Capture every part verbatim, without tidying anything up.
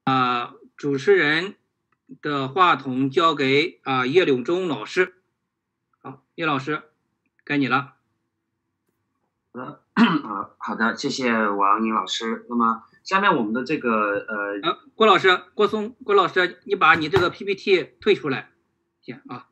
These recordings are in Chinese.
主持人的话筒交给啊叶柳忠老师。好，叶老师，该你了。 好的，啊，好的，谢谢王宁老师。那么下面我们的这个呃， 呃，郭老师，郭松，郭老师，你把你这个 P P T 退出来，行啊。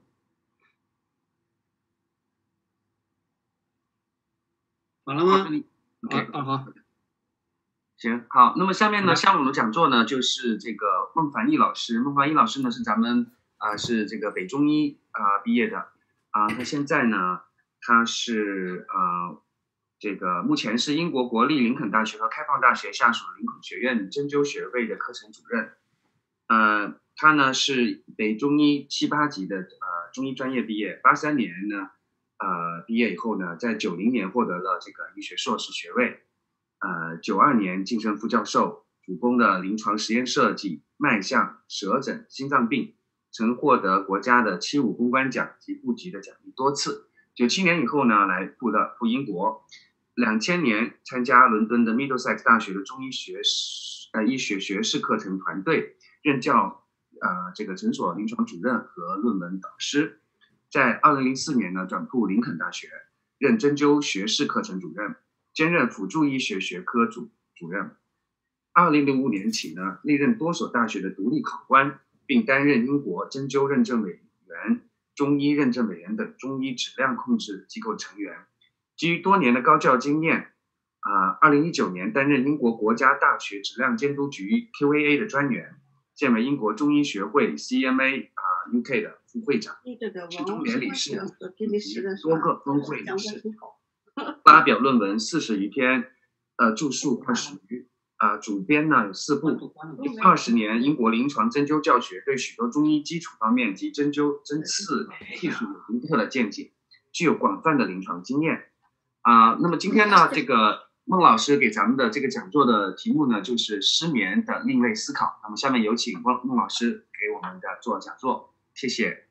好了吗？ 啊啊好。 行，好，那么下面呢，下午的讲座呢，就是这个孟凡义老师。孟凡义老师呢，是咱们啊、呃，是这个北中医啊、呃、毕业的啊、呃，他现在呢，他是呃，这个目前是英国国立林肯大学和开放大学下属林肯学院针灸学位的课程主任。呃，他呢是北中医七八级的呃中医专业毕业，八三年呢，呃毕业以后呢，在九零年获得了这个医学硕士学位。呃，九二年晋升副教授，主攻的临床实验设计、脉象、舌诊、心脏病，曾获得国家的七五公关奖及部级的奖励多次。九七年以后呢，来赴的赴英国，两千年参加伦敦的 Middlesex 大学的中医学呃医学学士课程团队，任教呃这个诊所临床主任和论文导师。在二零零四年呢，转赴林肯大学，任针灸学士课程主任。兼任辅助医学学科主主任。二零零五年起呢，历任多所大学的独立考官，并担任英国针灸认证委员、中医认证委员等中医质量控制机构成员。基于多年的高教经验，啊，二零一九年担任英国国家大学质量监督局 Q A A 的专员，现为英国中医学会 C M A 啊 U K 的副会长，是中联理事以及多个分会理事。发表论文四十余篇，呃，著述二十余，啊、呃，主编呢有四部。二十年英国临床针灸教学，对许多中医基础方面及针灸针刺技术有独特的见解，具有广泛的临床经验。啊、呃，那么今天呢，这个孟老师给咱们的这个讲座的题目呢，就是失眠的另类思考。那么下面有请孟孟老师给我们的做讲座，谢谢。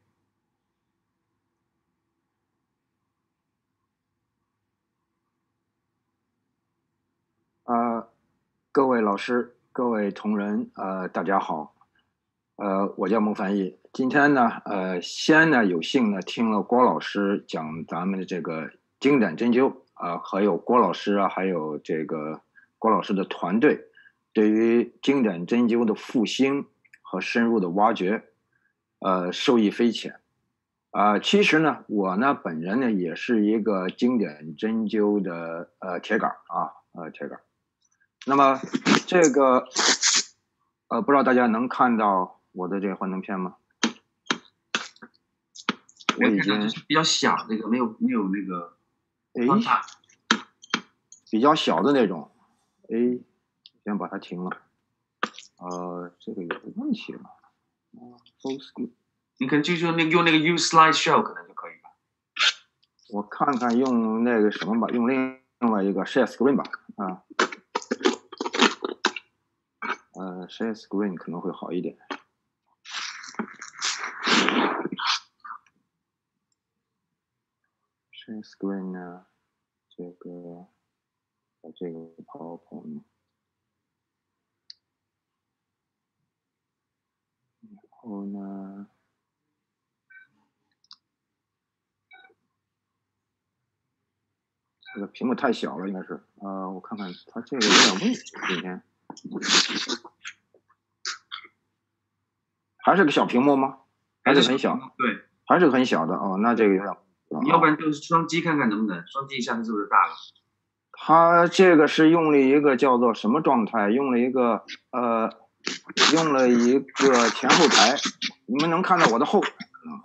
呃，各位老师，各位同仁，呃，大家好，呃，我叫孟凡义。今天呢，呃，先呢有幸呢听了郭老师讲咱们的这个经典针灸啊、呃，还有郭老师啊，还有这个郭老师的团队对于经典针灸的复兴和深入的挖掘，呃，受益匪浅。啊、呃，其实呢，我呢本人呢也是一个经典针灸的呃铁杆啊，呃铁杆。那么这个呃，不知道大家能看到我的这个幻灯片吗？ 我已经比较小，这个没有没有那个放大， 比较小的那种。哎，先把它停了。呃，这个有问题了。啊 ，full screen。 你可能就用那个用那个 Use Slide Show 可能就可以吧。 我看看用那个什么吧，用另另外一个 Share Screen 吧，啊。呃 ，Share Screen 可能会好一点。Share Screen 呢，这个把这个 PowerPoint， 然后呢，这个屏幕太小了，应该是，呃，我看看它这个有点问题，今天。还是个小屏幕吗？还是很小？ 对， 还是很小的哦。那这个有点， 你要不然就是双击看看能不能，双击一下它是不是大了？ 它这个是用了一个叫做什么状态？用了一个呃，用了一个前后台。你们能看到我的后台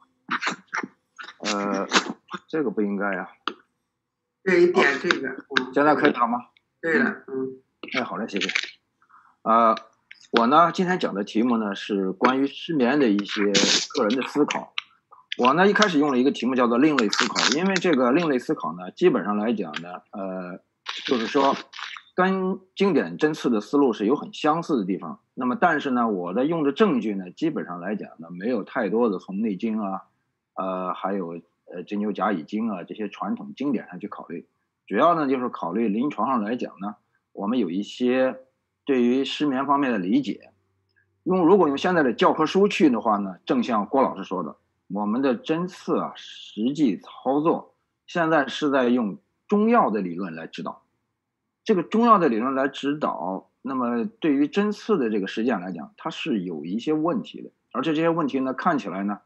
呃，这个不应该呀。 这一点这个， 嗯，现在可以了吗？ 对了，嗯。 哎，好嘞，谢谢。呃。我呢，今天讲的题目呢是关于失眠的一些个人的思考。我呢一开始用了一个题目叫做另类思考，因为这个另类思考呢，基本上来讲呢，呃，就是说跟经典针刺的思路是有很相似的地方。那么，但是呢，我的用的证据呢，基本上来讲呢，没有太多的从《内经》啊，呃，还有呃《针灸甲乙经》啊这些传统经典上去考虑。主要呢就是考虑临床上来讲呢，我们有一些对于失眠方面的理解， 用如果用现在的教科书去的话呢，正像郭老师说的，我们的针刺啊，实际操作现在是在用中药的理论来指导。这个中药的理论来指导，那么对于针刺的这个实践来讲，它是有一些问题的，而且这些问题呢，看起来呢，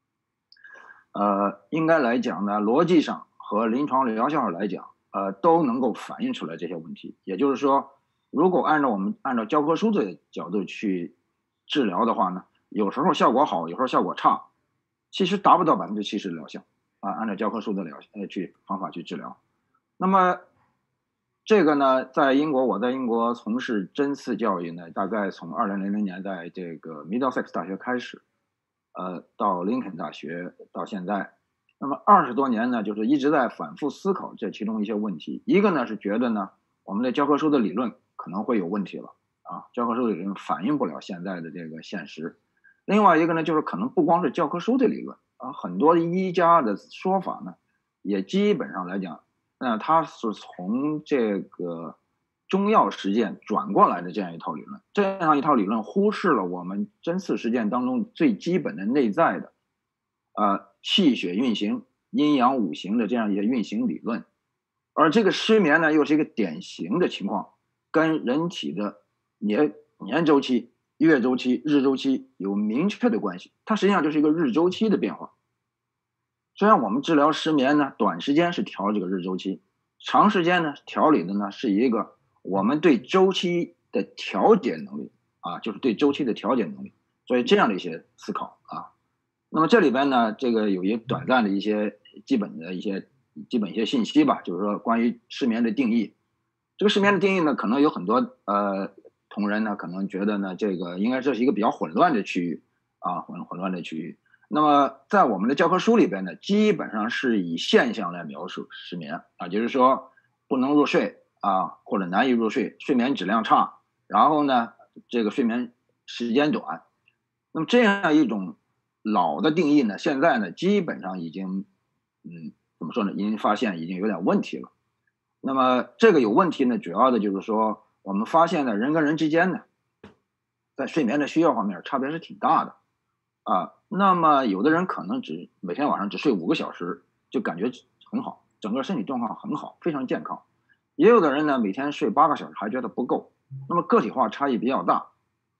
呃，应该来讲呢，逻辑上和临床疗效上来讲，呃，都能够反映出来这些问题。也就是说，如果按照我们按照教科书的角度去治疗的话呢，有时候效果好，有时候效果差，其实达不到百分之七十的疗效啊。按照教科书的疗呃去方法去治疗，那么这个呢，在英国，我在英国从事针刺教育呢，大概从二零零零年在这个 Middlesex 大学开始，呃，到林肯大学到现在，那么二十多年呢，就是一直在反复思考这其中一些问题。一个呢是觉得呢，我们的教科书的理论可能会有问题了啊，教科书的理论反映不了现在的这个现实。另外一个呢，就是可能不光是教科书的理论啊，很多医家的说法呢，也基本上来讲。那它是从这个中药实践转过来的这样一套理论，这样一套理论忽视了我们针刺实践当中最基本的内在的，呃，气血运行、阴阳五行的这样一些运行理论，而这个失眠呢，又是一个典型的情况，跟人体的年年周期、月周期、日周期有明确的关系，它实际上就是一个日周期的变化。虽然我们治疗失眠呢，短时间是调这个日周期，长时间呢调理的呢是一个我们对周期的调节能力啊，就是对周期的调节能力，所以这样的一些思考啊。那么这里边呢，这个有一短暂的一些基本的一些基本一些信息吧，就是说关于失眠的定义。这个失眠的定义呢，可能有很多呃同仁呢可能觉得呢，这个应该这是一个比较混乱的区域啊，混混乱的区域。那么在我们的教科书里边呢，基本上是以现象来描述失眠啊，就是说不能入睡啊，或者难以入睡，睡眠质量差，然后呢，这个睡眠时间短。那么这样一种老的定义呢，现在呢，基本上已经，嗯，怎么说呢？已经发现已经有点问题了。那么这个有问题呢，主要的就是说，我们发现呢，人跟人之间呢，在睡眠的需要方面差别是挺大的。啊，那么有的人可能只每天晚上只睡五个小时，就感觉很好，整个身体状况很好，非常健康。也有的人呢，每天睡八个小时还觉得不够，那么个体化差异比较大。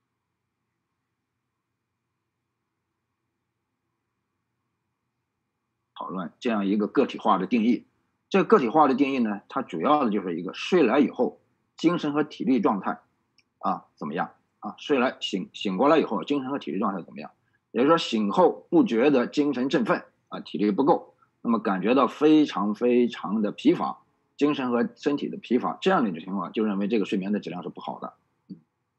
讨论这样一个个体化的定义，这个个体化的定义呢，它主要的就是一个睡来以后精神和体力状态啊怎么样啊？睡来醒醒过来以后精神和体力状态怎么样？也就是说，醒后不觉得精神振奋啊，体力不够，那么感觉到非常非常的疲乏，精神和身体的疲乏，这样的一种情况，就认为这个睡眠的质量是不好的。嗯、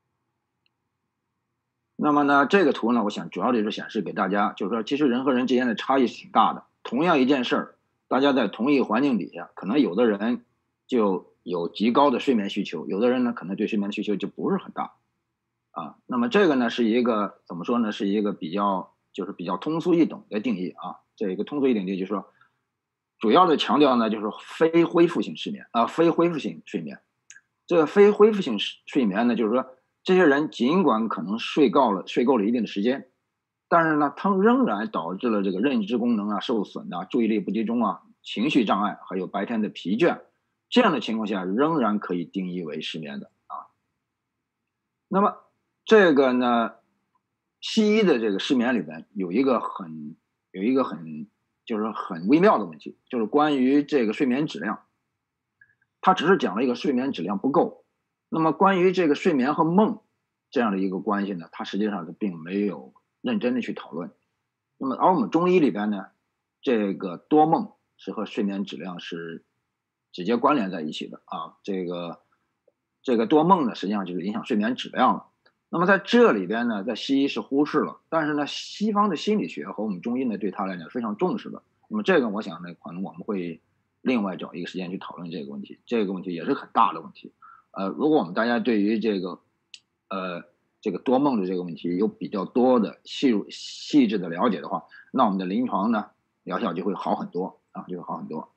那么呢，这个图呢，我想主要就是显示给大家，就是说，其实人和人之间的差异是挺大的。同样一件事儿，大家在同一个环境底下，可能有的人就有极高的睡眠需求，有的人呢，可能对睡眠的需求就不是很大。啊，那么这个呢是一个怎么说呢？是一个比较就是比较通俗易懂的定义啊。这个通俗易懂定义就是说，主要的强调呢就是非恢复性失眠啊，非恢复性睡眠。这个非恢复性睡眠呢，就是说这些人尽管可能睡够了睡够了一定的时间，但是呢，他们仍然导致了这个认知功能啊受损啊，注意力不集中啊，情绪障碍，还有白天的疲倦，这样的情况下仍然可以定义为失眠的啊。那么这个呢，西医的这个失眠里边有一个很有一个很就是很微妙的问题，就是关于这个睡眠质量，它只是讲了一个睡眠质量不够。那么关于这个睡眠和梦这样的一个关系呢，它实际上是并没有认真的去讨论。那么而我们中医里边呢，这个多梦是和睡眠质量是直接关联在一起的啊。这个这个多梦呢，实际上就是影响睡眠质量了。那么在这里边呢，在西医是忽视了，但是呢，西方的心理学和我们中医呢，对它来讲非常重视的。那么这个我想呢，可能我们会另外找一个时间去讨论这个问题，这个问题也是很大的问题。呃，如果我们大家对于这个呃这个多梦的这个问题有比较多的细细致的了解的话，那我们的临床呢疗效就会好很多啊，就会好很多。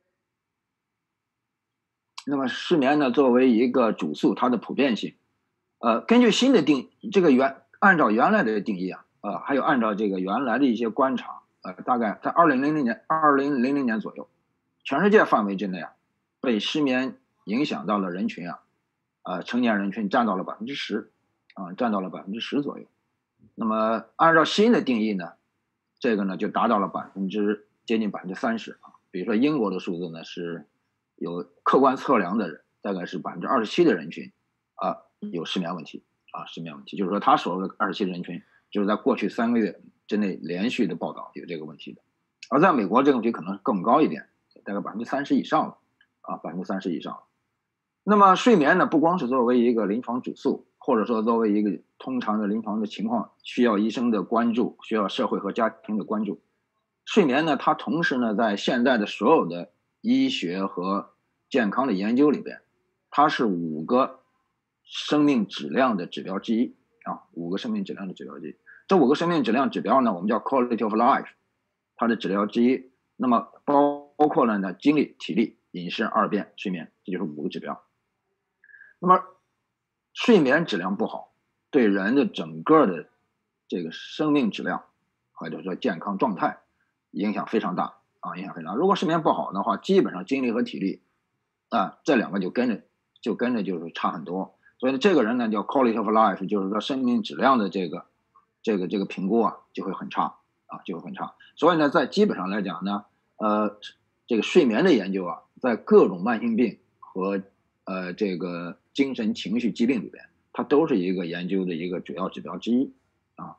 那么失眠呢，作为一个主诉，它的普遍性。 呃，根据新的定这个原按照原来的定义啊，呃，还有按照这个原来的一些观察，呃，大概在二零零零年二零零零年左右，全世界范围之内啊，被失眠影响到的人群啊，呃，成年人群占到了百分之十，啊，占到了百分之十左右。那么按照新的定义呢，这个呢就达到了百分之接近百分之三十啊。比如说英国的数字呢是有客观测量的人，大概是百分之二十七的人群啊有失眠问题啊，失眠问题，就是说他所说的二十七的人群，就是在过去三个月之内连续的报道有这个问题的。而在美国这个问题可能更高一点，大概百分之三十以上了啊，百分之三十以上。那么睡眠呢，不光是作为一个临床主诉，或者说作为一个通常的临床的情况，需要医生的关注，需要社会和家庭的关注。睡眠呢，它同时呢，在现在的所有的医学和健康的研究里边，它是五个生命质量的指标之一啊，五个生命质量的指标之一。这五个生命质量指标呢，我们叫 quality of life， 它的指标之一。那么包包括了呢，精力、体力、饮食、二便、睡眠，这就是五个指标。那么睡眠质量不好，对人的整个的这个生命质量或者说健康状态影响非常大啊，影响非常大。如果睡眠不好的话，基本上精力和体力啊这两个就跟着就跟着就是差很多。所以这个人呢叫 quality of life， 就是说生命质量的这个这个这个评估啊就会很差啊，就会很差。所以呢，在基本上来讲呢，呃，这个睡眠的研究啊，在各种慢性病和呃这个精神情绪疾病里边，它都是一个研究的一个主要指标之一啊。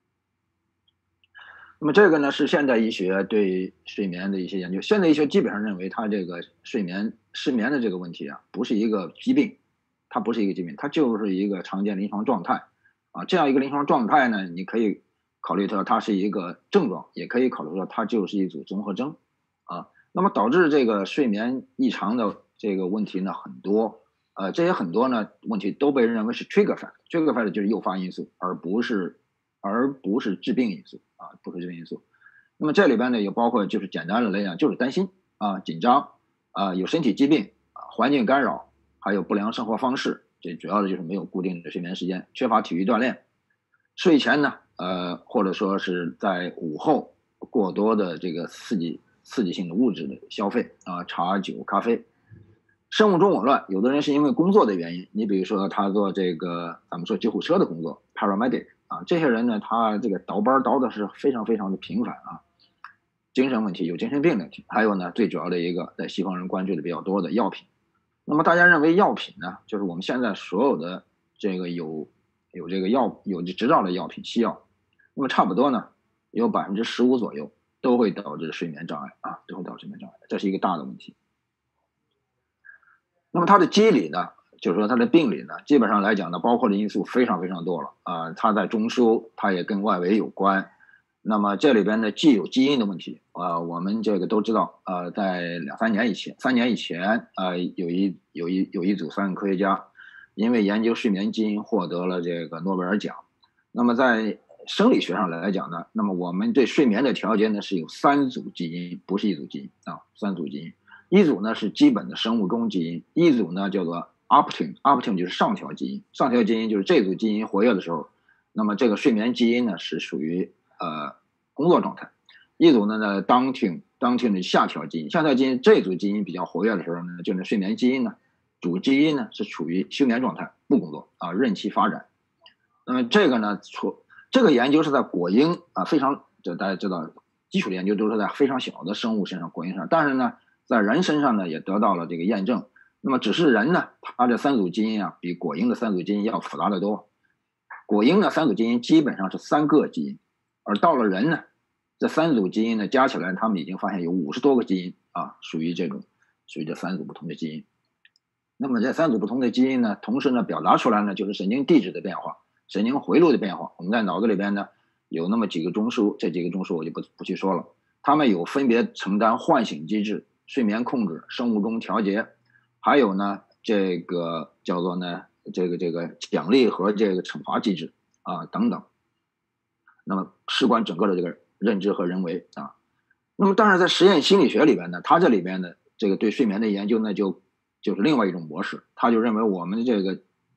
那么这个呢是现代医学对睡眠的一些研究。现代医学基本上认为，它这个睡眠失眠的这个问题啊，不是一个疾病，它不是一个疾病，它就是一个常见临床状态啊。这样一个临床状态呢，你可以考虑到它是一个症状，也可以考虑到它就是一组综合征啊。那么导致这个睡眠异常的这个问题呢很多，呃，这些很多呢问题都被认为是 trigger factor，trigger factor 就是诱发因素，而不是而不是致病因素啊，不是致病因素。那么这里边呢也包括就是简单的来讲，就是担心啊、紧张啊、有身体疾病啊、环境干扰，还有不良生活方式，这主要的就是没有固定的睡眠时间，缺乏体育锻炼，睡前呢，呃，或者说是在午后过多的这个刺激刺激性的物质的消费啊，茶酒咖啡。生物钟紊乱，有的人是因为工作的原因，你比如说他做这个咱们说救护车的工作 paramedic 啊，这些人呢他这个倒班倒的是非常非常的频繁啊，精神问题有精神病问题，还有呢最主要的一个在西方人关注的比较多的药品。那么大家认为药品呢，就是我们现在所有的这个有有这个药有执照的药品西药，那么差不多呢有百分之十五左右都会导致睡眠障碍啊，都会导致睡眠障碍，这是一个大的问题。那么它的机理呢，就是说它的病理呢，基本上来讲呢，包括的因素非常非常多了啊、呃。它在中枢，它也跟外围有关。那么这里边呢，既有基因的问题啊、呃，我们这个都知道，呃，在两三年以前，三年以前，呃，有一有一有一组三个科学家，因为研究睡眠基因获得了这个诺贝尔奖。那么在生理学上来讲呢，那么我们对睡眠的调节呢是有三组基因，不是一组基因啊，三组基因。一组呢是基本的生物钟基因，一组呢叫做 optim，optim 就是上调基因，上调基因就是这组基因活跃的时候，那么这个睡眠基因呢是属于呃工作状态。一组呢呢 downtim，downtim 的下调基因，下调基因这组基因比较活跃的时候呢，就是睡眠基因呢主基因呢是处于休眠状态，不工作啊，任其发展。那么这个呢，这个研究是在果蝇啊，非常这大家知道，基础的研究都是在非常小的生物身上，果蝇上，但是呢。在人身上呢也得到了这个验证，那么只是人呢，它这三组基因啊比果蝇的三组基因要复杂得多。果蝇的三组基因基本上是三个基因，而到了人呢，这三组基因呢加起来，他们已经发现有五十多个基因啊，属于这种属于这三组不同的基因。那么这三组不同的基因呢，同时呢表达出来呢就是神经递质的变化，神经回路的变化。我们在脑子里边呢有那么几个中枢，这几个中枢我就不不去说了，他们有分别承担唤醒机制、睡眠控制、生物钟调节，还有呢，这个叫做呢，这个这个奖励和这个惩罚机制啊等等。那么事关整个的这个认知和人为啊。那么当然在实验心理学里边呢，它这里边呢，这个对睡眠的研究呢，就就是另外一种模式，他就认为我们的这个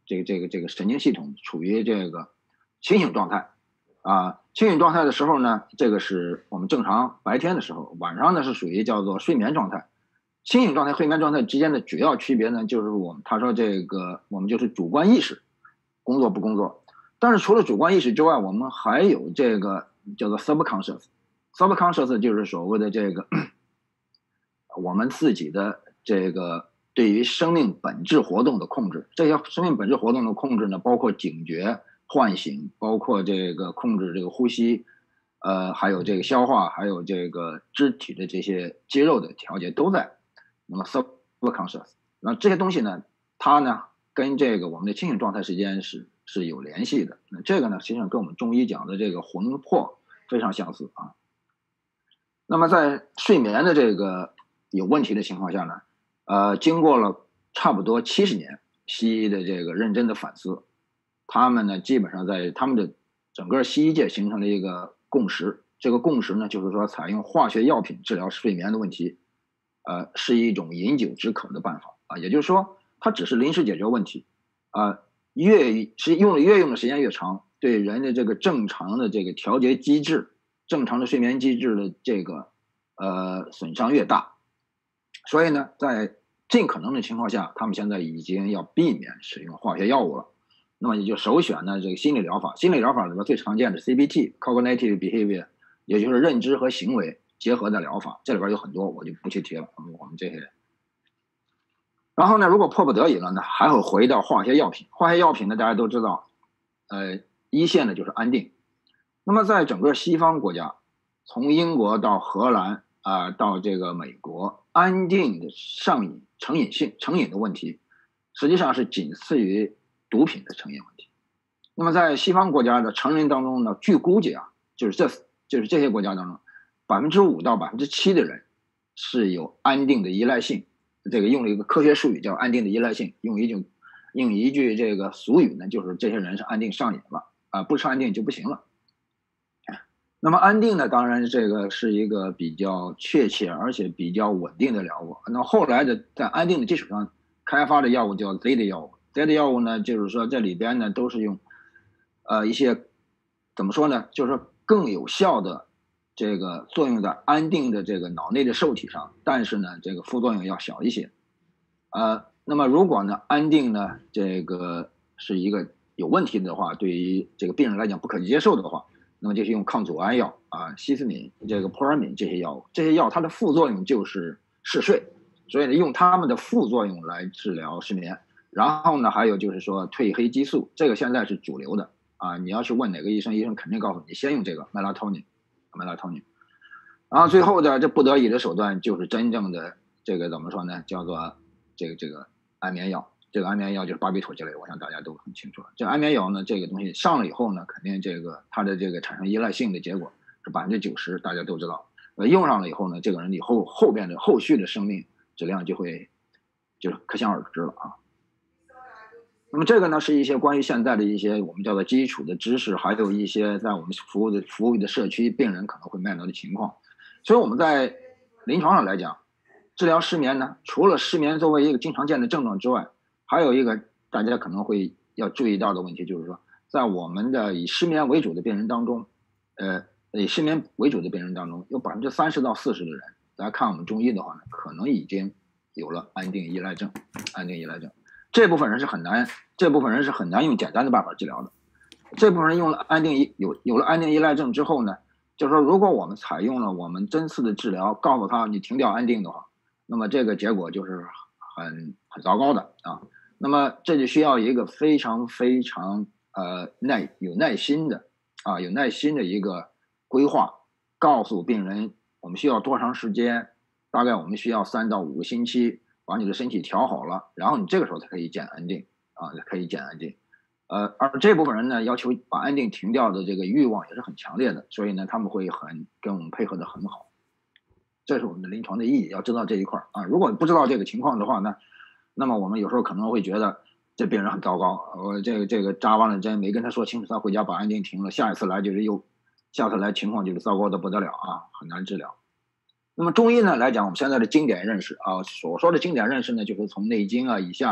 这个这个这个神经系统处于这个清醒状态啊。清醒状态的时候呢，这个是我们正常白天的时候，晚上呢是属于叫做睡眠状态。清醒状态、睡眠状态之间的主要区别呢，就是我们他说这个我们就是主观意识工作不工作。但是除了主观意识之外，我们还有这个叫做 subconscious。subconscious 就是所谓的这个我们自己的这个对于生命本质活动的控制。这些生命本质活动的控制呢，包括警觉、唤醒，包括这个控制这个呼吸，呃，还有这个消化，还有这个肢体的这些肌肉的调节都在。那么 subconscious， 那这些东西呢，它呢跟这个我们的清醒状态时间是是有联系的。那这个呢，实际上跟我们中医讲的这个魂魄非常相似啊。那么在睡眠的这个有问题的情况下呢，呃，经过了差不多七十年西医的这个认真的反思，他们呢基本上在他们的整个西医界形成了一个共识。这个共识呢，就是说采用化学药品治疗睡眠的问题，呃，是一种饮鸩止渴的办法啊。也就是说，它只是临时解决问题啊，越是用的越用的时间越长，对人的这个正常的这个调节机制、正常的睡眠机制的这个呃损伤越大。所以呢，在尽可能的情况下，他们现在已经要避免使用化学药物了。那么也就首选呢这个心理疗法。心理疗法里边最常见的 C B T（Cognitive Behavior）， 也就是认知和行为结合的疗法，这里边有很多，我就不去提了。我们这些，然后呢，如果迫不得已了呢，还会回到化学药品。化学药品呢，大家都知道，呃，一线的就是安定。那么在整个西方国家，从英国到荷兰啊、呃，到这个美国，安定的上瘾、成瘾性、成瘾的问题，实际上是仅次于毒品的成瘾问题。那么在西方国家的成人当中呢，据估计啊，就是这就是这些国家当中，百分之五到百分之七的人是有安定的依赖性。这个用了一个科学术语叫安定的依赖性，用一句用一句这个俗语呢，就是这些人是安定上瘾了啊，不吃安定就不行了。那么安定呢，当然这个是一个比较确切而且比较稳定的疗物。那后来的在安定的基础上开发的药物叫 Z 的药物 ，Z 的药物呢，就是说这里边呢都是用呃一些怎么说呢，就是说更有效的这个作用在安定的这个脑内的受体上，但是呢这个副作用要小一些。呃，那么如果呢安定呢这个是一个有问题的话，对于这个病人来讲不可接受的话，那么就是用抗组胺药啊、西司敏、这个扑尔敏这些药物，这些药它的副作用就是嗜睡，所以呢用它们的副作用来治疗失眠。然后呢还有就是说褪黑激素，这个现在是主流的啊，你要是问哪个医生，医生肯定告诉你先用这个 melatonin。melatonin， 然后最后的这不得已的手段就是真正的这个怎么说呢，叫做这个这个安眠药。这个安眠药就是巴比妥之类，我想大家都很清楚了。这个安眠药呢，这个东西上了以后呢，肯定这个它的这个产生依赖性的结果是百分之九十，大家都知道。呃，用上了以后呢，这个人以后后边的后续的生命质量就会就是可想而知了啊。那么这个呢，是一些关于现在的一些我们叫做基础的知识，还有一些在我们服务的服务的社区病人可能会面临的情况。所以我们在临床上来讲，治疗失眠呢，除了失眠作为一个经常见的症状之外，还有一个大家可能会要注意到的问题，就是说，在我们的以失眠为主的病人当中，呃，以失眠为主的病人当中，有百分之三十到四十的人，大家看我们中医的话呢，可能已经有了安定依赖症。安定依赖症，这部分人是很难，这部分人是很难用简单的办法治疗的。这部分人用了安定依有有了安定依赖症之后呢，就是说，如果我们采用了我们针刺的治疗，告诉他你停掉安定的话，那么这个结果就是很很糟糕的啊。那么这就需要一个非常非常呃耐有耐心的啊有耐心的一个规划，告诉病人我们需要多长时间，大概我们需要三到五个星期把你的身体调好了，然后你这个时候才可以减安定啊，可以减安定。呃，而这部分人呢，要求把安定停掉的这个欲望也是很强烈的，所以呢，他们会很跟我们配合的很好。这是我们的临床的意义，要知道这一块啊。如果不知道这个情况的话呢，那么我们有时候可能会觉得这病人很糟糕，我这个这个扎完了针没跟他说清楚，他回家把安定停了，下一次来就是又下次来情况就是糟糕的不得了啊，很难治疗。那么中医呢来讲，我们现在的经典认识啊，所说的经典认识呢，就是从《内经》啊以下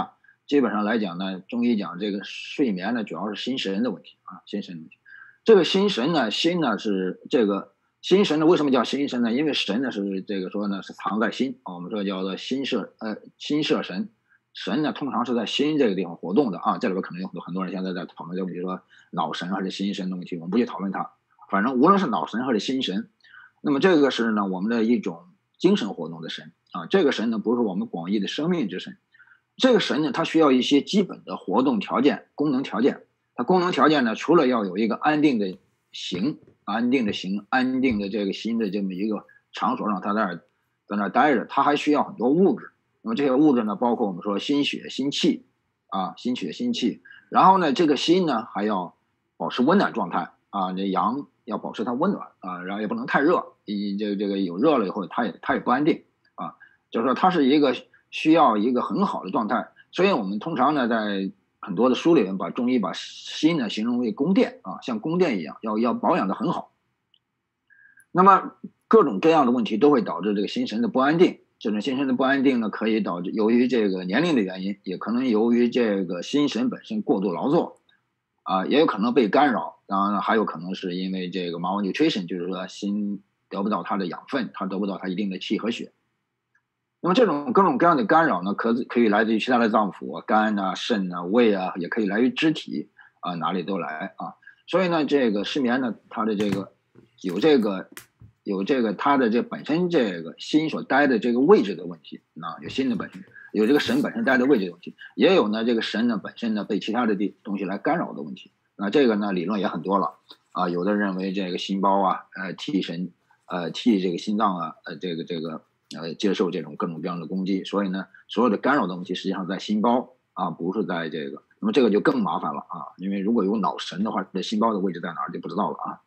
基本上来讲呢，中医讲这个睡眠呢，主要是心神的问题啊，心神的问题。这个心神呢，心呢是这个心神呢，为什么叫心神呢？因为神呢是这个说呢是藏在心啊，我们说叫做心摄呃心摄神，神呢通常是在心这个地方活动的啊。这里边可能有很多很多人现在在讨论这个问题，说脑神还是心神的问题，我们不去讨论它。反正无论是脑神还是心神，那么这个是呢我们的一种精神活动的神啊。这个神呢不是我们广义的生命之神。这个神呢，它需要一些基本的活动条件、功能条件。它功能条件呢，除了要有一个安定的形、安定的形、安定的这个心的这么一个场所，让它在那儿在那儿待着，它还需要很多物质。那么这些物质呢，包括我们说心血、心气啊，心血、心气。然后呢，这个心呢还要保持温暖状态啊，这阳要保持它温暖啊，然后也不能太热，一这个这个有热了以后，它也它也不安定啊，就是说它是一个。需要一个很好的状态，所以我们通常呢，在很多的书里面把中医把心呢形容为宫殿啊，像宫殿一样，要要保养的很好。那么各种各样的问题都会导致这个心神的不安定。这种心神的不安定呢，可以导致由于这个年龄的原因，也可能由于这个心神本身过度劳作啊，也有可能被干扰。当然还有可能是因为这个 malnutrition， 就是说心得不到它的养分，它得不到它一定的气和血。那么这种各种各样的干扰呢，可可以来自于其他的脏腑啊，肝啊、肾啊、胃啊，也可以来于肢体啊，哪里都来啊。所以呢，这个失眠呢，它的这个有这个有这个它的这本身这个心所待的这个位置的问题啊，有心的本身，有这个神本身待的位置的问题，也有呢这个神呢本身呢被其他的地东西来干扰的问题。那这个呢理论也很多了啊，有的认为这个心包啊，呃替神呃替这个心脏啊，呃这个这个。呃，接受这种各种各样的攻击，所以呢，所有的干扰的问题实际上在心包啊，不是在这个。那么这个就更麻烦了啊，因为如果有脑神的话，这心包的位置在哪儿就不知道了啊。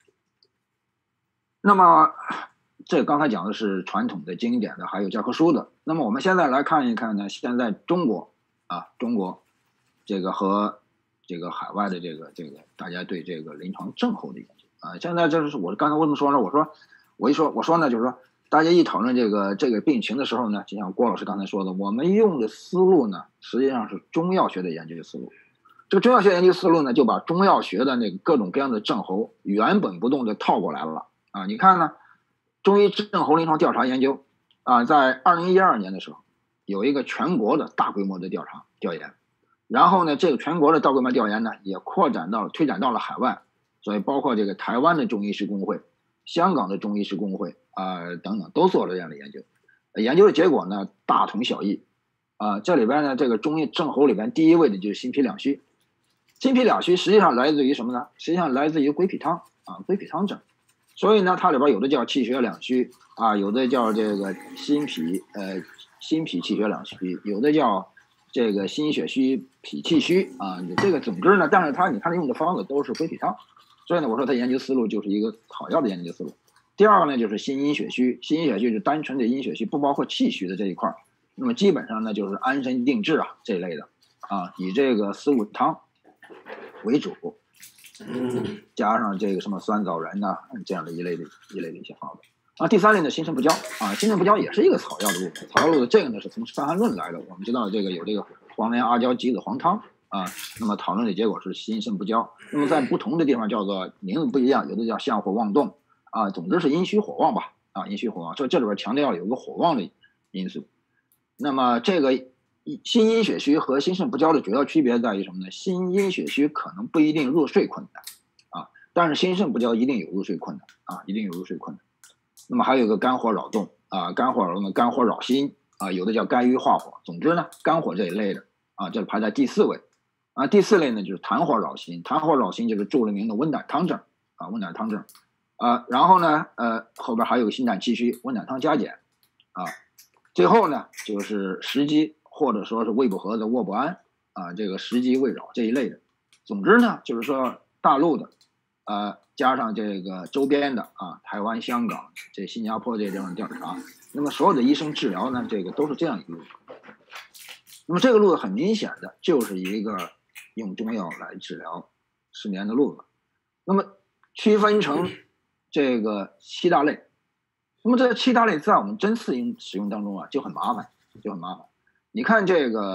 那么这刚才讲的是传统的经典的，还有教科书的。那么我们现在来看一看呢，现在中国啊，中国这个和这个海外的这个这个大家对这个临床症候的研究啊，现在这是我刚才为什么说呢？我说我一说我说呢，就是说。大家一讨论这个这个病情的时候呢，就像郭老师刚才说的，我们用的思路呢，实际上是中药学的研究思路。这个中药学研究思路呢，就把中药学的那个各种各样的症候原本不动的套过来了啊。你看呢，中医症候临床调查研究啊，在二零一二年的时候，有一个全国的大规模的调查调研，然后呢，这个全国的大规模调研呢，也扩展到推展到了海外，所以包括这个台湾的中医师工会、香港的中医师工会。啊、呃，等等，都做了这样的研究，研究的结果呢大同小异，啊、呃，这里边呢这个中医症候里边第一位的就是心脾两虚，心脾两虚实际上来自于什么呢？实际上来自于归脾汤啊，归脾汤症，所以呢它里边有的叫气血两虚啊，有的叫这个心脾呃心脾气血两虚，有的叫这个心血虚脾气虚啊，这个总之呢，但是它你看它用的方子都是归脾汤，所以呢我说它研究思路就是一个草药的研究思路。第二个呢，就是心阴血虚，心阴血虚是单纯的阴血虚，不包括气虚的这一块。那么基本上呢，就是安神定志啊这一类的啊，以这个四物汤为主，加上这个什么酸枣仁呐、啊、这样的一类的一类的一些方子。啊，第三类呢，心肾不交啊，心肾不交也是一个草药的路子，草药路子这个呢是从《伤寒论》来的。我们知道这个有这个黄连、阿胶、杞子、黄汤啊，那么讨论的结果是心肾不交。那么在不同的地方叫做名字不一样，有的叫相火妄动。啊，总之是阴虚火旺吧，啊，阴虚火旺，所以这里边强调有个火旺的因素。那么这个心阴血虚和心肾不交的主要区别在于什么呢？心阴血虚可能不一定入睡困难啊，但是心肾不交一定有入睡困难啊，一定有入睡困难。那么还有一个肝火扰动啊，肝火扰动，肝火扰心啊，有的叫肝郁化火。总之呢，肝火这一类的啊，这排在第四位啊。第四类呢就是痰火扰心，痰火扰心就是著了名的温胆汤症啊，温胆汤症。啊，然后呢，呃，后边还有心胆气虚、温胆汤加减，啊，最后呢就是食积或者说是胃不和的卧不安啊，这个食积胃扰这一类的。总之呢，就是说大陆的，呃，加上这个周边的啊，台湾、香港、这新加坡这地方调查，那么所有的医生治疗呢，这个都是这样一个路子。那么这个路子很明显的就是一个用中药来治疗失眠的路子。那么区分成这个七大类，那么这七大类在我们针刺用使用当中啊就很麻烦，就很麻烦。你看这个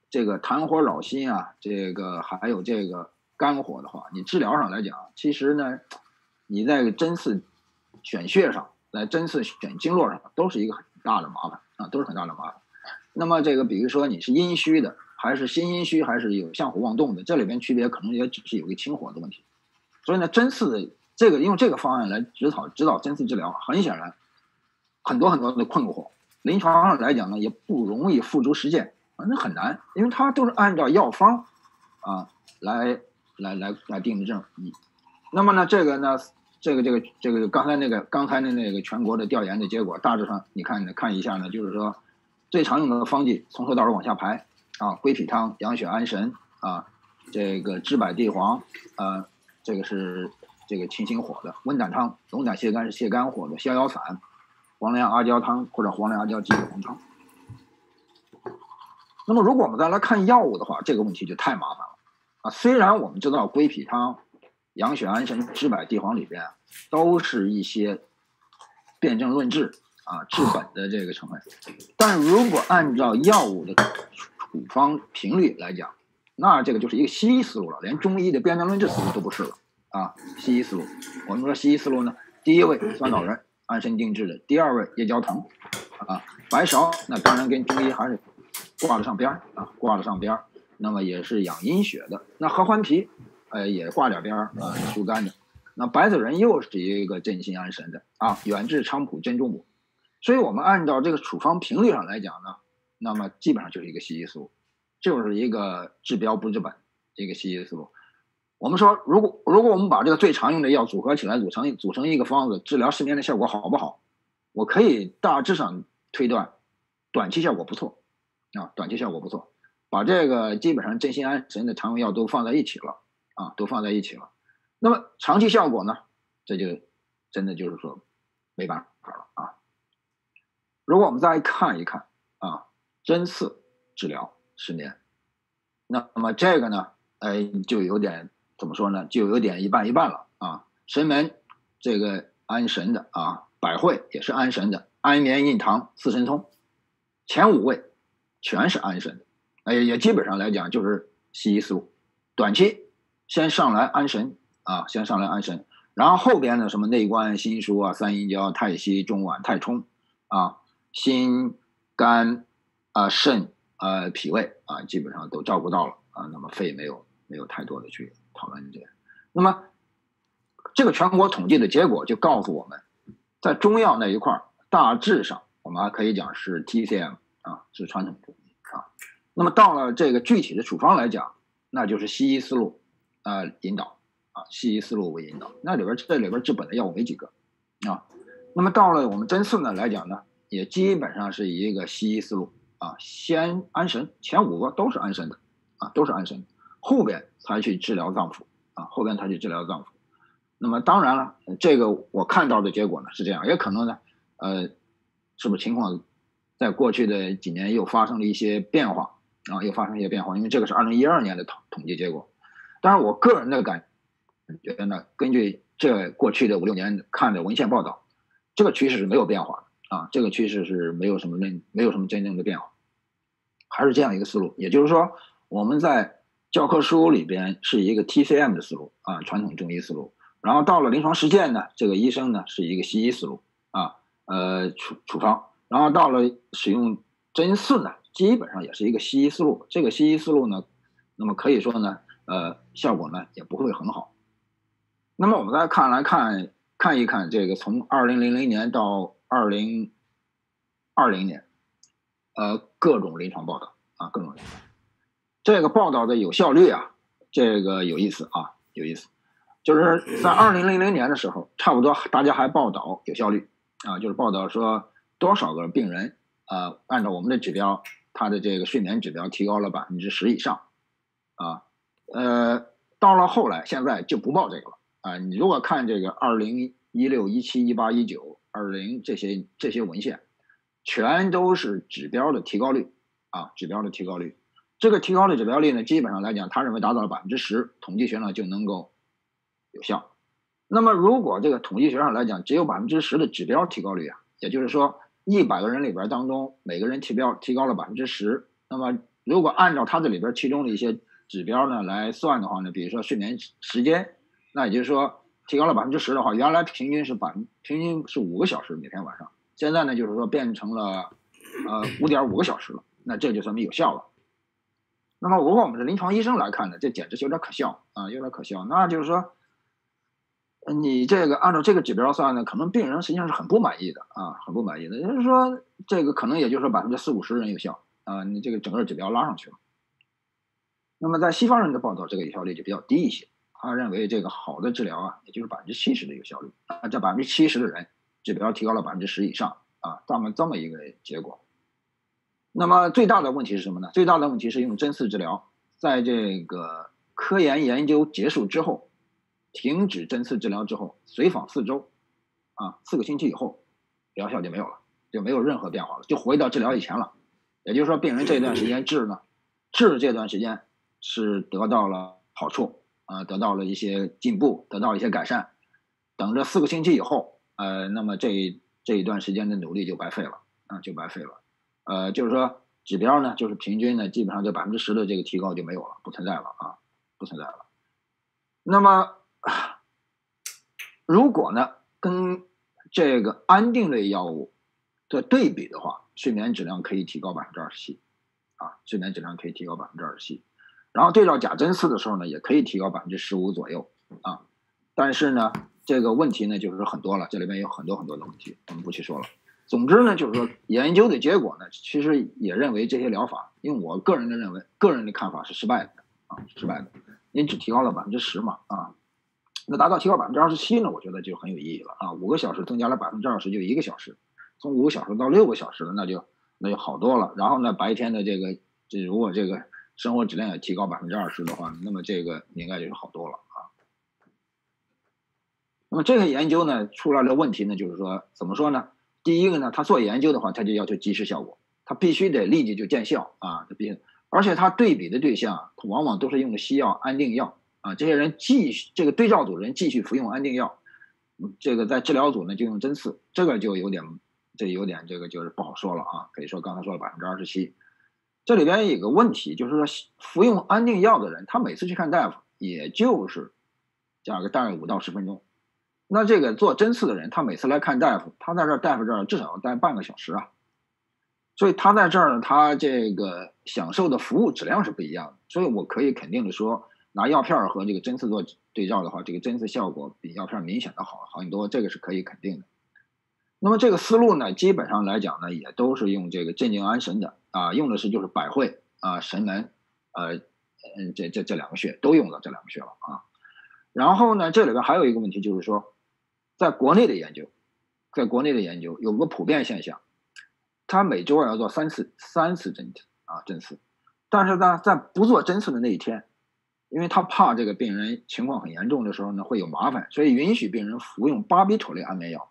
这个痰火扰心啊，这个还有这个肝火的话，你治疗上来讲，其实呢，你在针刺选穴上，在针刺选经络上，都是一个很大的麻烦啊，都是很大的麻烦。那么这个比如说你是阴虚的，还是心阴虚，还是有相火妄动的，这里边区别可能也只是有个清火的问题。所以呢，针刺的这个用这个方案来指导指导针刺治疗，很显然很多很多的困惑，临床上来讲呢，也不容易付诸实践。反正很难，因为它都是按照药方啊来来来来定的症。嗯，那么呢，这个呢，这个这个这个刚才那个刚才的那个全国的调研的结果，大致上你看看一下呢，就是说最常用的方剂从头到尾往下排啊，归脾汤、养血安神啊，这个知柏地黄啊，这个是这个清心火的；温胆汤、龙胆泻肝是泻肝火的；逍遥散、黄连阿胶汤或者黄连阿胶鸡血红汤。那么如果我们再来看药物的话，这个问题就太麻烦了啊！虽然我们知道归脾汤、养血安神、知柏地黄里边啊，都是一些辨证论治啊、治本的这个成分，但如果按照药物的处方频率来讲，那这个就是一个西医思路了，连中医的辨证论治思路都不是了啊！西医思路，我们说西医思路呢，第一位酸枣仁安神定志的，第二位夜交藤啊，白芍那当然跟中医还是挂得上边啊，挂得上边，那么也是养阴血的。那合欢皮，呃，也挂点边啊，疏肝的。那白子仁又是一个镇心安神的啊，远志菖蒲真中补。所以我们按照这个处方频率上来讲呢，那么基本上就是一个西医思路，就是一个治标不治本，一个西医思路。我们说，如果如果我们把这个最常用的药组合起来，组成组成一个方子，治疗失眠的效果好不好？我可以大致上推断，短期效果不错。啊，短期效果不错，把这个基本上镇心安神的常用药都放在一起了啊，都放在一起了。那么长期效果呢，这就真的就是说没办法了啊。如果我们再看一看啊，针刺治疗失眠，那么这个呢，哎，就有点怎么说呢，就有点一半一半了啊。神门这个安神的啊，百会也是安神的，安眠印堂四神通，前五位全是安神的，哎，也基本上来讲就是西医思路。短期先上来安神啊，先上来安神，然后后边的什么内关、心腧啊、三阴交、太溪、中脘、太冲啊、心、肝啊、肾啊、脾胃啊，基本上都照顾到了啊。那么肺没有没有太多的去讨论这个。那么这个全国统计的结果就告诉我们，在中药那一块大致上我们还可以讲是 T C M。啊，是传统中医啊。那么到了这个具体的处方来讲，那就是西医思路啊、呃、引导啊，西医思路为引导。那里边这里边治本的药物没几个啊。那么到了我们针刺呢来讲呢，也基本上是一个西医思路啊，先安神，前五个都是安神的啊，都是安神的，后边才去治疗脏腑啊，后边才去治疗脏腑。那么当然了，这个我看到的结果呢是这样，也可能呢，呃，是不是情况？在过去的几年又发生了一些变化啊，又发生一些变化，因为这个是二零一二年的统统计结果。当然，我个人的感觉呢，根据这过去的五六年看的文献报道，这个趋势是没有变化的啊，这个趋势是没有什么没有什么真正的变化，还是这样一个思路。也就是说，我们在教科书里边是一个 T C M 的思路啊，传统中医思路，然后到了临床实践呢，这个医生呢是一个西医思路啊，呃处处方。然后到了使用针刺呢，基本上也是一个西医思路。这个西医思路呢，那么可以说呢，呃，效果呢也不会很好。那么我们再看来看看一看这个从二零零零年到二零二零年，呃，各种临床报道啊，各种临床这个报道的有效率啊，这个有意思啊，有意思。就是在二零零零年的时候，差不多大家还报道有效率啊，就是报道说。多少个病人啊、呃，按照我们的指标，他的这个睡眠指标提高了百分之十以上啊。呃，到了后来，现在就不报这个了啊。你如果看这个二零一六、一七、一八、一九、二零这些这些文献，全都是指标的提高率啊，指标的提高率。这个提高的指标率呢，基本上来讲，他认为达到了百分之十，统计学上就能够有效。那么，如果这个统计学上来讲，只有百分之十的指标提高率啊，也就是说。一百个人里边当中，每个人提标提高了百分之十，那么如果按照它这里边其中的一些指标呢来算的话呢，比如说睡眠时间，那也就是说提高了百分之十的话，原来平均是百平均是五个小时每天晚上，现在呢就是说变成了呃五点五个小时了，那这就说明有效了。那么如果我们的临床医生来看呢，这简直是有点可笑啊，有点可笑。那就是说，你这个按照这个指标算呢，可能病人实际上是很不满意的啊，很不满意的。也就是说，这个可能也就是说百分之四五十人有效啊，你这个整个指标拉上去了。那么在西方人的报道，这个有效率就比较低一些。他认为这个好的治疗啊，也就是百分之七十的有效率啊，这百分之七十的人指标提高了百分之十以上啊，这么这么一个结果。那么最大的问题是什么呢？最大的问题是用针刺治疗，在这个科研研究结束之后，停止针刺治疗之后，随访四周，啊，四个星期以后，疗效就没有了，就没有任何变化了，就回到治疗以前了。也就是说，病人这段时间治呢，治这段时间是得到了好处啊，得到了一些进步，得到了一些改善。等着四个星期以后，呃，那么这这一段时间的努力就白费了啊，就白费了。呃，就是说指标呢，就是平均呢，基本上这百分之十的这个提高就没有了，不存在了啊，不存在了。那么，如果呢跟这个安定类药物的对比的话，睡眠质量可以提高百分之二十七，啊，睡眠质量可以提高百分之二十七。然后对照甲针刺的时候呢，也可以提高百分之十五左右啊。但是呢，这个问题呢就是很多了，这里面有很多很多的问题，我们不去说了。总之呢，就是说研究的结果呢，其实也认为这些疗法，因为我个人的认为，个人的看法是失败的啊，失败的。您只提高了百分之十嘛啊，那达到提高百分之二十七呢，我觉得就很有意义了啊。五个小时增加了百分之二十，就一个小时，从五个小时到六个小时了，那就那就好多了。然后呢，白天的这个这如果这个生活质量也提高百分之二十的话，那么这个应该就是好多了啊。那么这个研究呢出来的问题呢，就是说怎么说呢？第一个呢，他做研究的话，他就要求及时效果，他必须得立即就见效啊，他必须，而且他对比的对象往往都是用的西药、安定药啊，这些人继续这个对照组人继续服用安定药，这个在治疗组呢就用针刺，这个就有点这有点这个就是不好说了啊，可以说刚才说了百分之二十七，这里边有个问题就是说服用安定药的人，他每次去看大夫也就是加个大概五到十分钟。那这个做针刺的人，他每次来看大夫，他在这儿大夫这儿至少要待半个小时啊，所以他在这儿他这个享受的服务质量是不一样的。所以我可以肯定的说，拿药片和这个针刺做对照的话，这个针刺效果比药片明显的好好很多，这个是可以肯定的。那么这个思路呢，基本上来讲呢，也都是用这个镇静安神的啊，用的是就是百会啊、神门，呃，嗯，这这这两个穴都用了这两个穴了啊。然后呢，这里边还有一个问题就是说，在国内的研究，在国内的研究有个普遍现象，他每周要做三次三次针刺啊针刺，但是呢，在不做针刺的那一天，因为他怕这个病人情况很严重的时候呢会有麻烦，所以允许病人服用巴比妥类安眠药。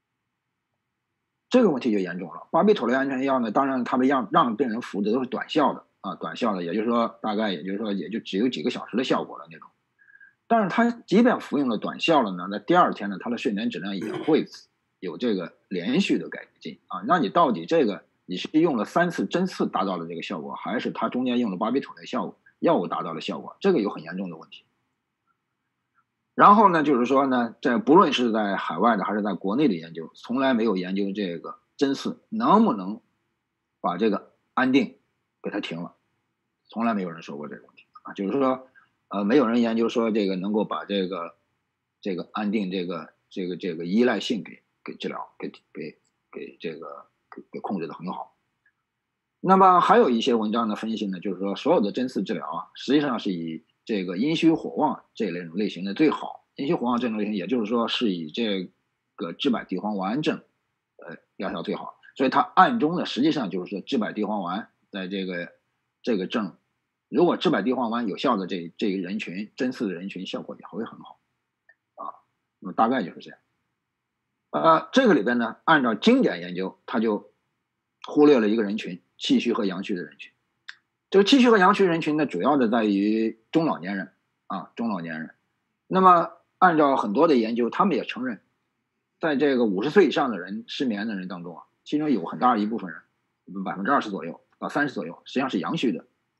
这个问题就严重了。巴比妥类安眠药呢，当然他们让让病人服的都是短效的啊，短效的，也就是说大概也就是说也就只有几个小时的效果的那种。但是他即便服用了短效了呢，那第二天呢，他的睡眠质量也会有这个连续的改进啊。那你到底这个你是用了三次针刺达到了这个效果，还是他中间用了巴比妥类效果药物达到了效果？这个有很严重的问题。然后呢，就是说呢，这不论是在海外的还是在国内的研究，从来没有研究这个针刺能不能把这个安定给它停了，从来没有人说过这个问题啊，就是说。呃，没有人研究说这个能够把这个这个安定这个这个这个依赖性给给治疗给给给这个给给控制的很好。那么还有一些文章的分析呢，就是说所有的针刺治疗啊，实际上是以这个阴虚火旺这类类型的最好。阴虚火旺这种类型，也就是说是以这个知柏地黄丸症，呃，疗效最好。所以它暗中呢，实际上就是说知柏地黄丸在这个这个症。如果知柏地黄丸有效的这这个人群，针刺的人群效果也会很好，啊，那么大概就是这样。呃，这个里边呢，按照经典研究，它就忽略了一个人群，气虚和阳虚的人群。这个气虚和阳虚人群呢，主要的在于中老年人啊，中老年人。那么按照很多的研究，他们也承认，在这个五十岁以上的人失眠的人当中啊，其中有很大一部分人，百分之二十左右到三十左右，实际上是阳虚的。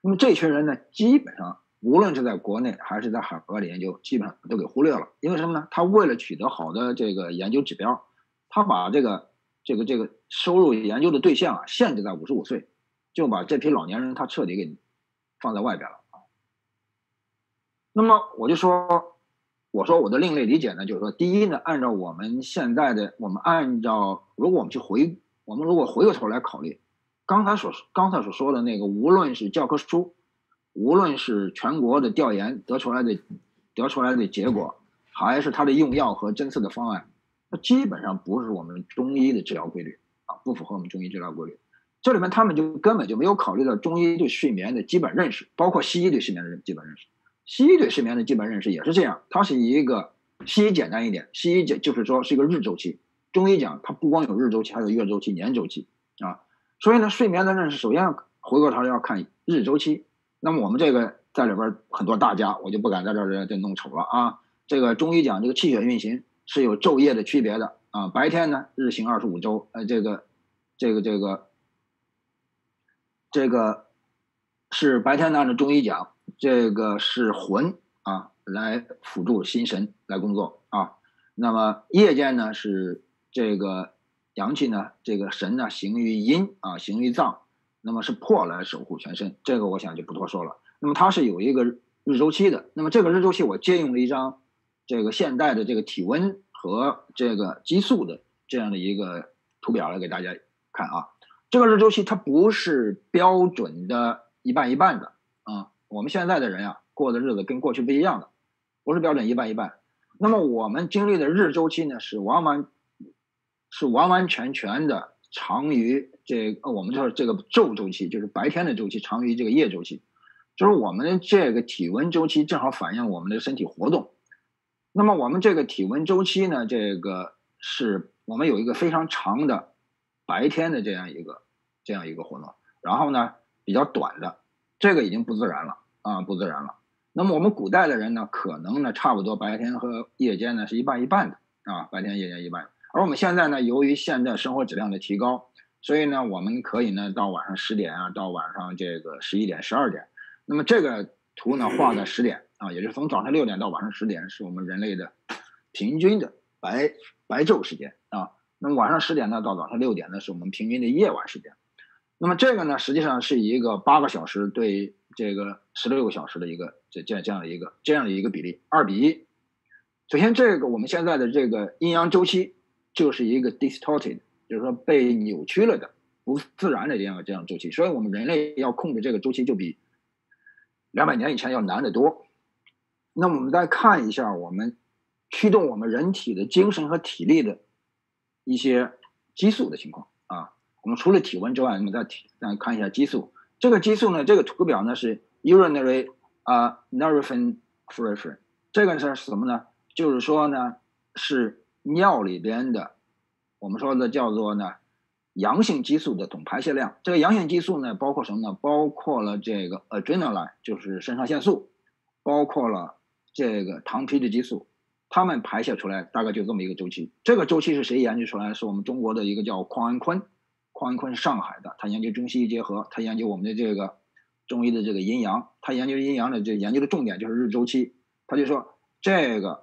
那么这群人呢，基本上无论是在国内还是在海外的研究，基本上都给忽略了。因为什么呢？他为了取得好的这个研究指标，他把这个这个这个收入研究的对象啊限制在五十五岁，就把这批老年人他彻底给放在外边了啊。那么我就说，我说我的另类理解呢，就是说，第一呢，按照我们现在的，我们按照如果我们去回，我们如果回过头来考虑，刚才所刚才所说的那个，无论是教科书，无论是全国的调研得出来的得出来的结果，还是它的用药和侦测的方案，它基本上不是我们中医的治疗规律啊，不符合我们中医治疗规律。这里面他们就根本就没有考虑到中医对睡眠的基本认识，包括西医对睡眠的基本认识。西医对睡眠的基本认识也是这样，它是一个西医简单一点，西医就是说是一个日周期，中医讲它不光有日周期，还有月周期、年周期啊。所以呢，睡眠的认识首先回过头要看日周期。那么我们这个在里边很多大家，我就不敢在这儿再弄丑了啊。这个中医讲这个气血运行是有昼夜的区别的啊，白天呢日行二十五周，呃，这个这个这个这个是白天呢按照中医讲，这个是魂啊来辅助心神来工作啊。那么夜间呢是这个阳气呢，这个神呢行于阴啊，行于脏。那么是魄来守护全身，这个我想就不多说了。那么它是有一个日周期的，那么这个日周期我借用了一张这个现代的这个体温和这个激素的这样的一个图表来给大家看啊。这个日周期它不是标准的一半一半的啊，我们现在的人啊过的日子跟过去不一样的，不是标准一半一半。那么我们经历的日周期呢是完完是完完全全的长于这个，我们说这个昼周期，就是白天的周期长于这个夜周期，就是我们这个体温周期正好反映我们的身体活动。那么我们这个体温周期呢，这个是我们有一个非常长的白天的这样一个这样一个活动，然后呢比较短的，这个已经不自然了啊，不自然了。那么我们古代的人呢，可能呢差不多白天和夜间呢是一半一半的啊，白天夜间一半。而我们现在呢，由于现在生活质量的提高，所以呢，我们可以呢到晚上十点啊，到晚上这个十一点、十二点。那么这个图呢画在十点啊，也就是从早上六点到晚上十点，是我们人类的平均的白白昼时间啊。那么晚上十点呢到早上六点呢，是我们平均的夜晚时间。那么这个呢，实际上是一个八个小时对这个十六个小时的一个这这这样的一个这样的一个比例，二比一。首先，这个我们现在的这个阴阳周期就是一个 distorted， 就是说被扭曲了的、不自然的这样这样周期，所以我们人类要控制这个周期就比两百年以前要难得多。那我们再看一下我们驱动我们人体的精神和体力的一些激素的情况啊。我们除了体温之外，我们再再看一下激素。这个激素呢，这个图表呢是 urinary 啊、uh, norepinephrine， 这个是什么呢？就是说呢是尿里边的，我们说的叫做呢阳性激素的总排泄量。这个阳性激素呢包括什么呢？包括了这个 adrenaline， 就是肾上腺素，包括了这个糖皮质激素，它们排泄出来大概就这么一个周期。这个周期是谁研究出来的？是我们中国的一个叫匡安坤，匡安坤是上海的，他研究中西医结合，他研究我们的这个中医的这个阴阳，他研究阴阳的这研究的重点就是日周期。他就说这个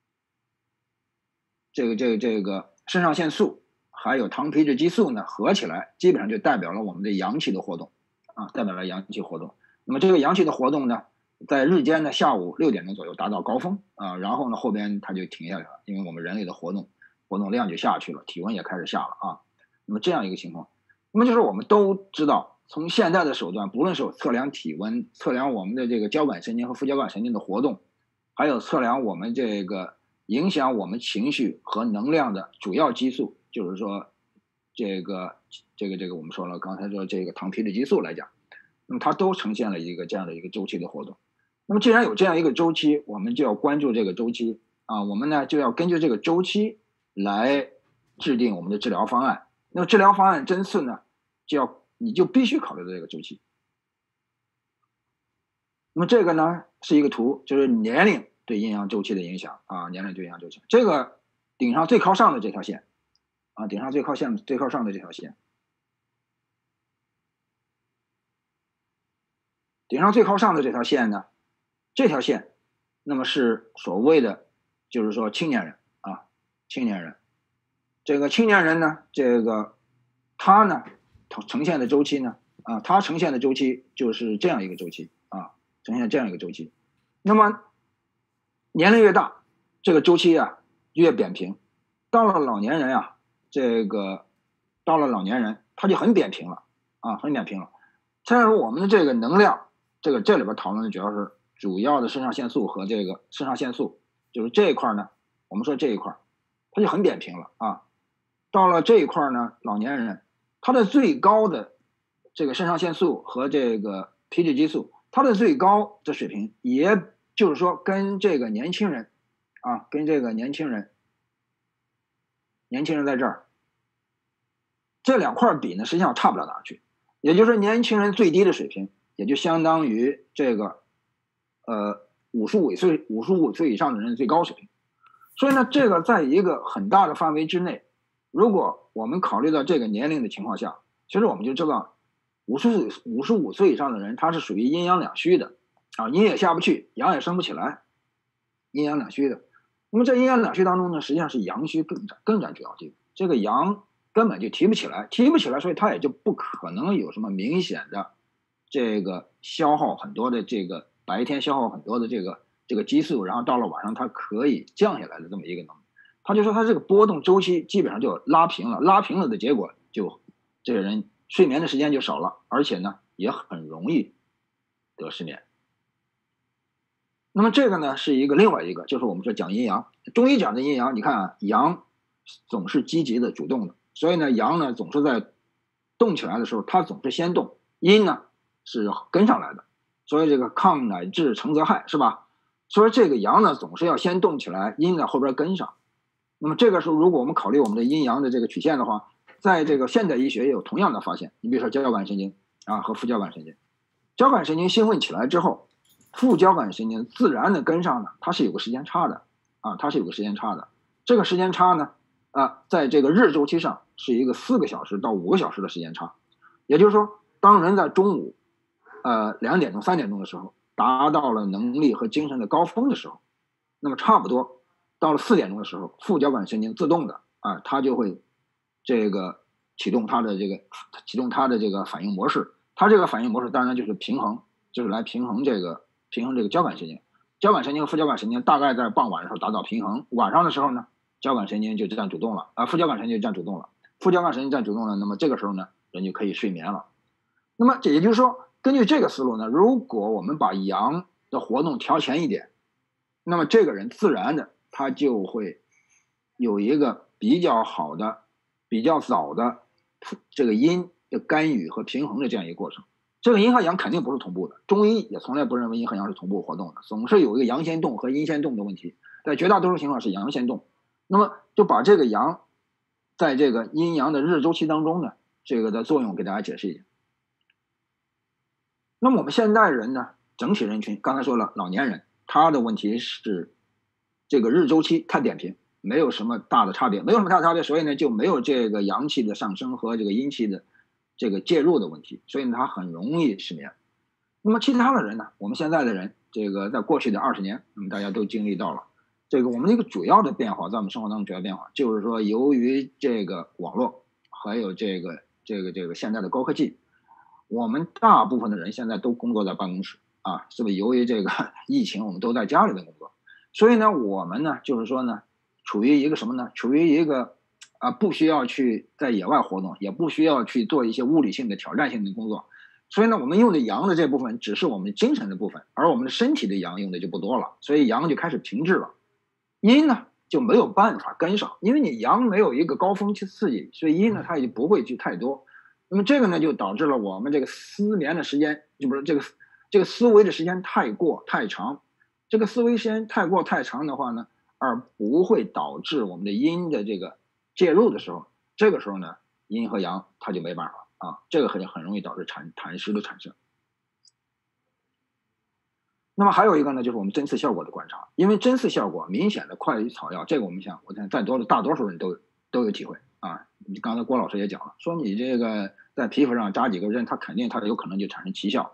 这个这个这个肾上腺素还有糖皮质激素呢，合起来基本上就代表了我们的阳气的活动啊，代表了阳气活动。那么这个阳气的活动呢，在日间呢下午六点钟左右达到高峰啊，然后呢后边它就停下来了，因为我们人类的活动活动量就下去了，体温也开始下了啊。那么这样一个情况，那么就是我们都知道，从现在的手段，不论是测量体温、测量我们的这个交感神经和副交感神经的活动，还有测量我们这个影响我们情绪和能量的主要激素，就是说这个这个这个我们说了，刚才说这个糖皮质激素来讲，那么它都呈现了一个这样的一个周期的活动。那么既然有这样一个周期，我们就要关注这个周期啊，我们呢就要根据这个周期来制定我们的治疗方案。那么治疗方案针刺呢，就要你就必须考虑到这个周期。那么这个呢是一个图，就是年龄对阴阳周期的影响啊，年龄对阴阳周期。这个顶上最靠上的这条线啊，顶上最靠线最靠上的这条线， 顶上最靠上的这条线呢，这条线，那么是所谓的，就是说青年人啊，青年人。这个青年人呢，这个他呢呈现的周期呢，啊，他呈现的周期就是这样一个周期啊，呈现这样一个周期。那么年龄越大，这个周期啊越扁平。到了老年人啊，这个到了老年人他就很扁平了啊，很扁平了。再有我们的这个能量，这个这里边讨论的主要是主要的肾上腺素和这个肾上腺素，就是这一块呢，我们说这一块它就很扁平了啊。到了这一块呢，老年人他的最高的这个肾上腺素和这个皮质激素，它的最高的水平，也就是说跟这个年轻人啊，跟这个年轻人，年轻人在这儿，这两块比呢，实际上差不了哪去。也就是年轻人最低的水平，也就相当于这个呃五十五岁五十五岁以上的人的最高水平。所以呢，这个在一个很大的范围之内，如果我们考虑到这个年龄的情况下，其实我们就知道，五十五五十五岁以上的人，他是属于阴阳两虚的啊，阴也下不去，阳也升不起来，阴阳两虚的。那么在阴阳两虚当中呢，实际上是阳虚更占更占主要地位。这个阳根本就提不起来，提不起来，所以它也就不可能有什么明显的这个消耗很多的这个白天消耗很多的这个这个激素，然后到了晚上它可以降下来的这么一个能力。他就说他这个波动周期基本上就拉平了，拉平了的结果就这个人睡眠的时间就少了，而且呢也很容易得失眠。那么这个呢是一个另外一个，就是我们说讲阴阳，中医讲的阴阳，你看啊，阳总是积极的主动的，所以呢阳呢总是在动起来的时候它总是先动，阴呢是跟上来的，所以这个亢乃至成则害，是吧？所以这个阳呢总是要先动起来，阴呢后边跟上。那么这个时候如果我们考虑我们的阴阳的这个曲线的话，在这个现代医学也有同样的发现。你比如说交感神经啊和副交感神经，交感神经兴奋起来之后，副交感神经自然的跟上呢，它是有个时间差的啊，它是有个时间差的。这个时间差呢啊，在这个日周期上是一个四个小时到五个小时的时间差。也就是说，当人在中午呃两点钟三点钟的时候达到了能力和精神的高峰的时候，那么差不多到了四点钟的时候，副交感神经自动的啊，它就会这个启动它的这个启动它的这个反应模式。它这个反应模式当然就是平衡，就是来平衡这个平衡这个交感神经。交感神经和副交感神经大概在傍晚的时候达到平衡，晚上的时候呢，交感神经就占主动了啊，副交感神经就占主动了，副交感神经占主动了，那么这个时候呢，人就可以睡眠了。那么这也就是说，根据这个思路呢，如果我们把阳的活动调前一点，那么这个人自然的他就会有一个比较好的、比较早的这个阴的干预和平衡的这样一个过程。这个阴和阳肯定不是同步的，中医也从来不认为阴和阳是同步活动的，总是有一个阳先动和阴先动的问题，在绝大多数情况是阳先动。那么就把这个阳在这个阴阳的日周期当中呢，这个的作用给大家解释一下。那么我们现代人呢，整体人群刚才说了，老年人他的问题是这个日周期太扁平，没有什么大的差别，没有什么大的差别，所以呢就没有这个阳气的上升和这个阴气的这个介入的问题，所以呢他很容易失眠。那么其他的人呢，我们现在的人，这个在过去的二十年，那么大家都经历到了这个我们这个主要的变化，在我们生活当中主要变化就是说，由于这个网络还有这个这个这个现在的高科技，我们大部分的人现在都工作在办公室啊，是不是？由于这个疫情，我们都在家里面工作，所以呢，我们呢，就是说呢，处于一个什么呢？处于一个啊，不需要去在野外活动，也不需要去做一些物理性的挑战性的工作，所以呢，我们用的阳的这部分只是我们精神的部分，而我们的身体的阳用的就不多了，所以阳就开始停滞了，阴呢就没有办法跟上，因为你阳没有一个高峰去刺激，所以阴呢它也不会去太多。那么这个呢，就导致了我们这个失眠的时间，就不是这个这个思维的时间太过太长，这个思维时间太过太长的话呢，而不会导致我们的阴的这个介入的时候，这个时候呢，阴和阳它就没办法啊，这个很很容易导致痰痰湿的产生。那么还有一个呢，就是我们针刺效果的观察，因为针刺效果明显的快于草药，这个我们想，我想在多的大多数人都都有体会啊。你刚才郭老师也讲了，说你这个在皮肤上扎几个针，它肯定它有可能就产生奇效。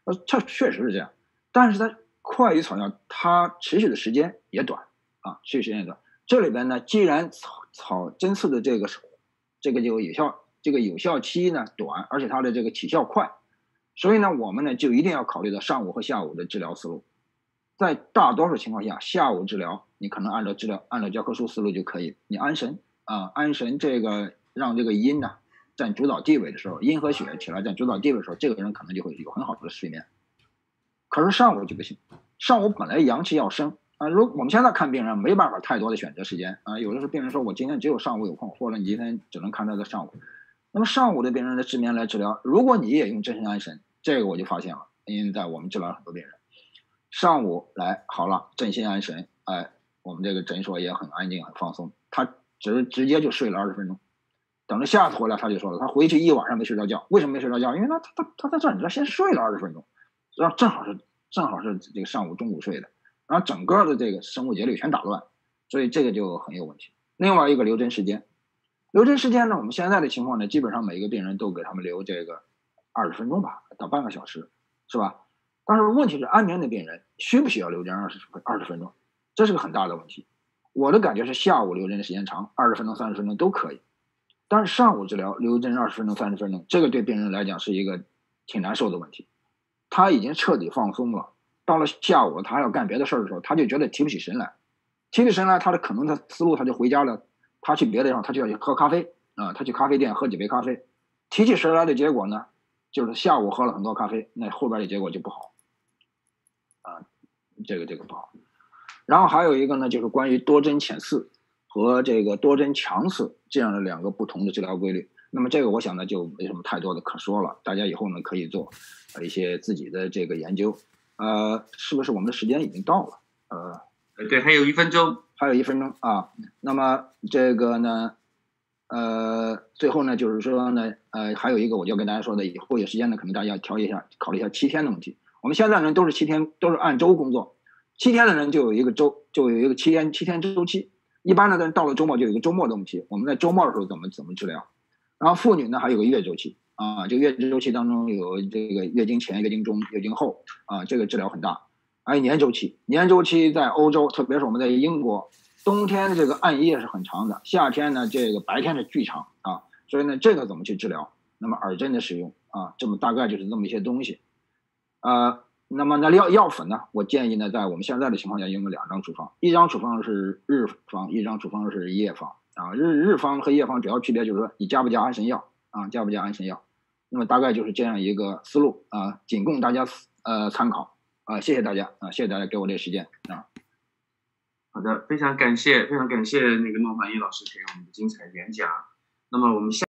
呃，它确实是这样，但是它快于草药，它持续的时间也短啊，持续时间也短。这里边呢，既然草草针刺的这个这个就有效，这个有效期呢短，而且它的这个起效快，所以呢，我们呢就一定要考虑到上午和下午的治疗思路。在大多数情况下，下午治疗你可能按照治疗按照教科书思路就可以，你安神啊，安神这个让这个阴呢占主导地位的时候，阴和血起来占主导地位的时候，这个人可能就会有很好的睡眠。可是上午就不行，上午本来阳气要生啊，如我们现在看病人没办法太多的选择时间啊，有的时候病人说我今天只有上午有空，或者你今天只能看他的上午。那么上午的病人的失眠来治疗，如果你也用真神安神，这个我就发现了，因为在我们治疗很多病人，上午来好了，真心安神，哎，我们这个诊所也很安静很放松，他直直接就睡了二十分钟。等着下次回来，他就说了，他回去一晚上没睡着觉。为什么没睡着觉？因为他他他他在这儿，你知道，先睡了二十分钟，然后正好是正好是这个上午中午睡的，然后整个的这个生物节律全打乱，所以这个就很有问题。另外一个留针时间，留针时间呢，我们现在的情况呢，基本上每一个病人都给他们留这个二十分钟吧，到半个小时，是吧？但是问题是，安眠的病人需不需要留针二十二十分钟？这是个很大的问题。我的感觉是下午留针的时间长，二十分钟、三十分钟都可以。但是上午治疗留针二十分钟、三十分钟，这个对病人来讲是一个挺难受的问题。他已经彻底放松了，到了下午他要干别的事儿的时候，他就觉得提不起神来，提不起神来，他的可能他思路他就回家了，他去别的地方，他就要去喝咖啡啊，他去咖啡店喝几杯咖啡，提起神来的结果呢，就是下午喝了很多咖啡，那后边的结果就不好啊，这个这个不好。然后还有一个呢，就是关于多针浅刺和这个多针强刺这样的两个不同的治疗规律。那么这个我想呢就没什么太多的可说了，大家以后呢可以做一些自己的这个研究。呃，是不是我们的时间已经到了？呃， 对，还有一分钟， 还有一分钟啊。那么这个呢，呃，最后呢就是说呢，呃，还有一个我就要跟大家说的，以后有时间呢，可能大家要调一下，考虑一下七天的问题。我们现在人都是七天，都是按周工作，七天的人就有一个周，就有一个七天七天周期。一般呢，到了周末就有一个周末的问题，我们在周末的时候怎么怎么治疗？然后妇女呢还有个月周期啊，这个月周期当中有这个月经前、月经中、月经后啊，这个治疗很大。还有年周期，年周期在欧洲，特别是我们在英国，冬天这个暗夜是很长的，夏天呢这个白天是巨长啊，所以呢这个怎么去治疗？那么耳针的使用啊，这么大概就是这么一些东西。呃，那么那药药粉呢，我建议呢在我们现在的情况下用两张处方，一张处方是日方，一张处方是夜方。啊，日日方和夜方主要区别就是说你加不加安神药啊，加不加安神药，那么大概就是这样一个思路啊，仅供大家呃参考啊，谢谢大家啊，谢谢大家给我这个时间啊。 好的，非常感谢，非常感谢那个孟凡一老师给我们的精彩演讲。那么我们下。